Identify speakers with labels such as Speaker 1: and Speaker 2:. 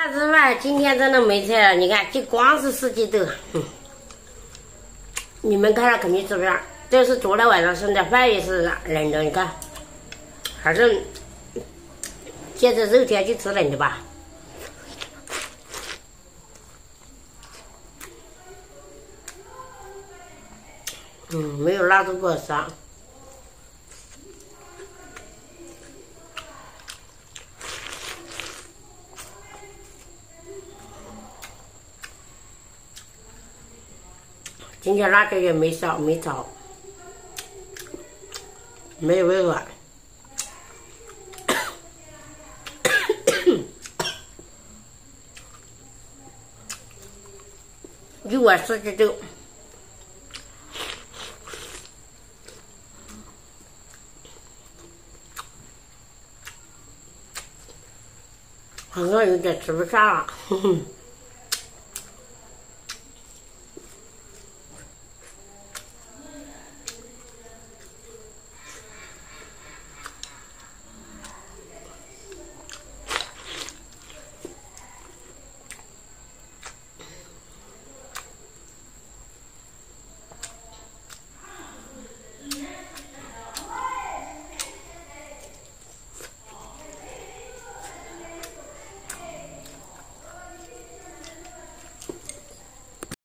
Speaker 1: 啥子饭？今天真的没菜了，你看，这光是四季豆，你们看了肯定吃不上。这是昨天晚上剩的饭也是冷的，你看，反正接着肉天就吃冷的吧。没有辣度过3。今天辣椒也没少，没炒，没有味儿。1碗四季豆，好像有点吃不下了。